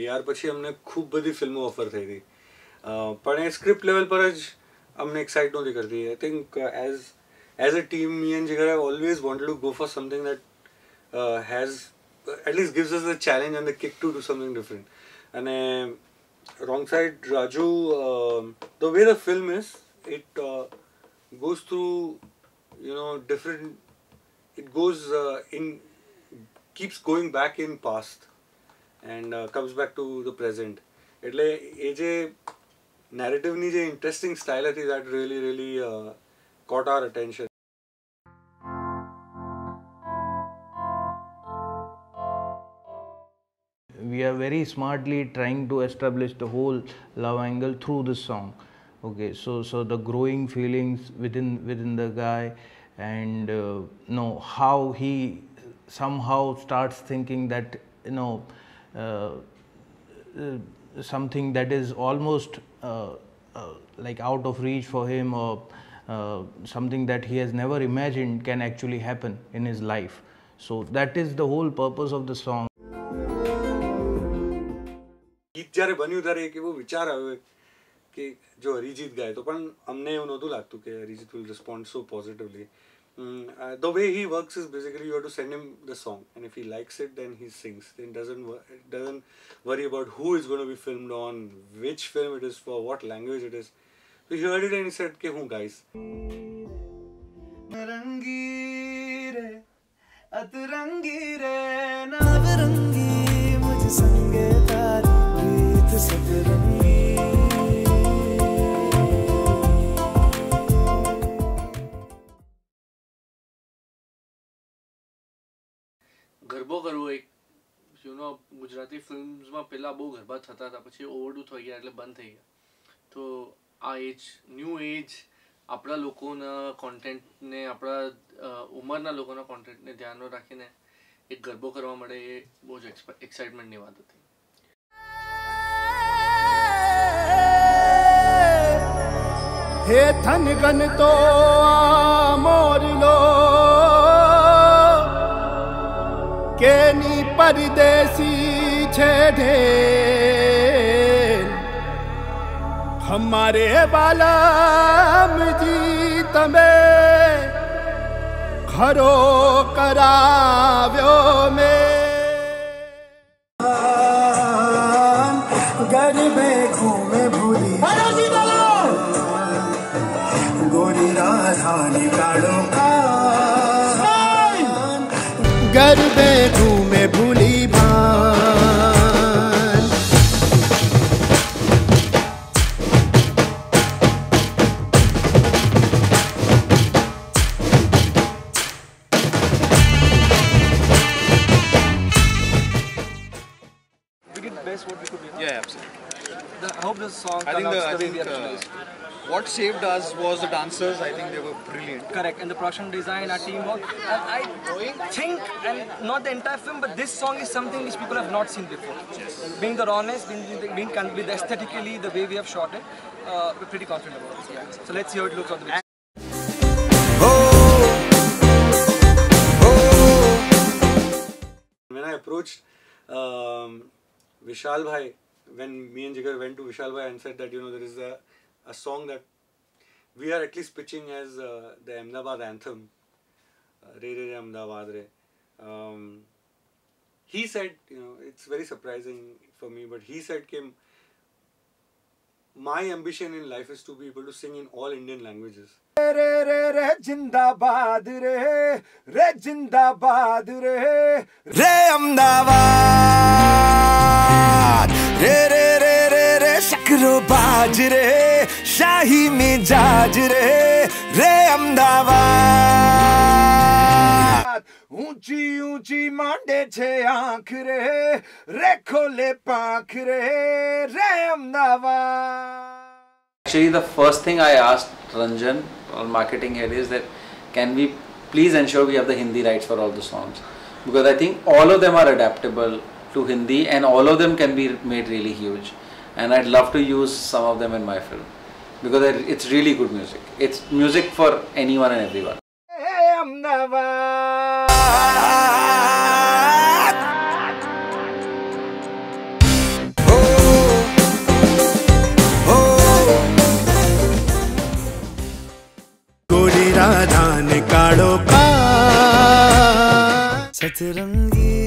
BR પછી અમને ખૂબ બધી ફિલ્મો ઓફર થઈ હતી, પણ એ સ્ક્રિપ્ટ લેવલ પર જ અમને એક્સાઇટ નહોતી કરતી. I think as a team me and Jigar have always wanted to go for something that has at least gives us the challenge and the kick to do something different. And Wrong Side Raju, the way the film is, it goes through, different, it goes keeps going back in past and comes back to the present. એટલે એ જે narrative-ની જે interesting style હતી, that really caught our attention. We are very smartly trying to establish the whole love angle through this song. Okay, so the growing feelings within the guy, and how he somehow starts thinking that something that is almost like out of reach for him, or something that he has never imagined can actually happen in his life. So that is the whole purpose of the song. ગીત જ્યારે બન્યું ત્યારે એક એવો વિચાર આવ્યો કે જો અરિજીત ગાય તો, પણ અમને એવું નહોતું લાગતું કે Arijit will respond so positively. The way he works is basically you have to send him the song, and if he likes it, then he sings. Then doesn't worry about who is going to be filmed on, which film it is for, what language it is. So he heard it and he said ke hu guys. ગરબો કરવો એક ગુજરાતી ફિલ્મ્સમાં પહેલાં બહુ ગરબા થતા હતા, પછી ઓવરડુ થઈ ગયા એટલે બંધ થઈ ગયા. તો આ એજ ન્યૂ એજ આપણા લોકોના કોન્ટેન્ટને, આપણા ઉંમરના લોકોના કોન્ટેન્ટને ધ્યાનમાં રાખીને એક ગરબો કરવા મળે, એ બહુ જ એક્સાઇટમેન્ટની વાત હતી. હે ધન ગન તો મોરલો કેની પરદેસી છે ઢેર, हमारे बालम जी तमे घरो कराव्यो में गरबे घूमे भूली गोरी राधा निकालो गरबे घूमे भूली Yeah, absolutely. I hope this song I think what saved us was the dancers. I think they were brilliant. Correct, and the production design, our teamwork. And I think, and not the entire film, but this song is something which people have not seen before. Yes. Being the rawness, being with aesthetically, the way we have shot it, we're pretty confident about it. Yeah. So let's see how it looks on the big. When I approached Vishal Bhai, when me and Jigar went to Vishal Bhai and said that there is a song that we are at least pitching as the Ahmedabad anthem, Re Re Re Ahmedabad Re. He said, it's very surprising for me, but he said, my ambition in life is to be able to sing in all Indian languages. re re re jindabad re jindabad re Ahmedabad re re re re re shakro baaj re shahi mizaj re Ahmedabad ऊंची ऊंची मांडे छे आंख रे रे खोले पांख रे Ahmedabad. Actually, the first thing I asked Ranjan, our marketing head, is that can we please ensure we have the Hindi rights for all the songs, because I think all of them are adaptable to Hindi and all of them can be made really huge, and I'd love to use some of them in my film because it's really good music. It's music for anyone and everyone. समाधान काढ़ो का सतरंगी